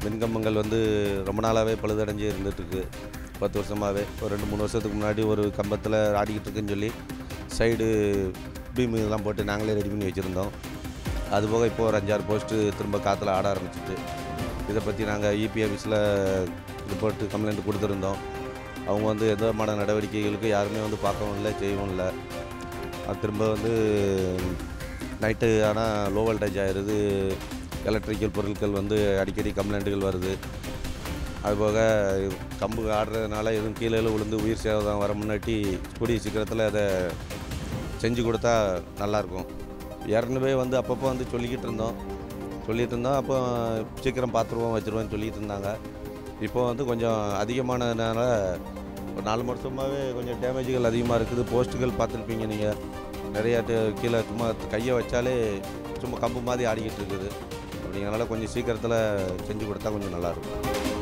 மின்கம்பங்கள் வந்து ரொம்ப நாளாகவே பழுதடைஞ்சு இருந்துகிட்ருக்கு. 10 வருஷமாகவே. ஒரு 2-3 வருஷத்துக்கு முன்னாடி ஒரு கம்பத்தில் ஆடிக்கிட்டு இருக்குன்னு சொல்லி சைடு பீம் இதெல்லாம் போட்டு நாங்களே ரெடி பண்ணி வச்சுருந்தோம். அதுபோக இப்போ ஒரு 5-6 போஸ்ட்டு திரும்ப காற்றுல ஆட ஆரம்பிச்சிட்டு, இதை பற்றி நாங்கள் இபி ஆஃபீஸில் ரிப்போர்ட்டு கம்ப்ளைண்ட் கொடுத்துருந்தோம். அவங்க வந்து எந்த விதமான நடவடிக்கைகளுக்கு யாருமே வந்து பார்க்கவும் இல்லை, செய்யவும் இல்லை. அது திரும்ப வந்து நைட்டு ஆனால் லோ வோல்டேஜ் ஆகிடுது. எலக்ட்ரிக்கல் பொருட்கள் வந்து அடிக்கடி கம்ப்ளைண்ட்டுகள் வருது. அதுபோக கம்பு ஆடுறதுனால எதுவும் கீழே விழுந்து உயிர் சேதம் வர முன்னாடி கூடிய சீக்கிரத்தில் அதை செஞ்சு கொடுத்தா நல்லாயிருக்கும். ஏற்கனவே வந்து அப்பப்போ வந்து சொல்லிக்கிட்டு இருந்தோம். அப்போ சீக்கிரம் பார்த்துருவோம் வச்சுருவோம்னு சொல்லிகிட்டு இருந்தாங்க. இப்போ வந்து கொஞ்சம் அதிகமானதுனால ஒரு 4 வருஷமாகவே கொஞ்சம் டேமேஜுகள் அதிகமாக இருக்குது. போஸ்ட்டுகள் பார்த்துருப்பீங்க நீங்கள். நிறையா கீழே சும்மா கையை வச்சாலே சும்மா கம்பு மாதிரி ஆடிக்கிட்டு இருக்குது. அப்படிங்கிறனால கொஞ்சம் சீக்கிரத்தில் செஞ்சு கொடுத்தா கொஞ்சம் நல்லாயிருக்கும்.